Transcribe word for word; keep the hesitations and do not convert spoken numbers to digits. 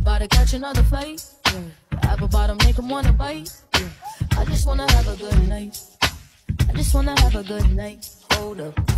about to catch another fight. Yeah. Apple bottom make him wanna bite. Yeah. I just wanna have a good night. I just wanna have a good night. Hold up.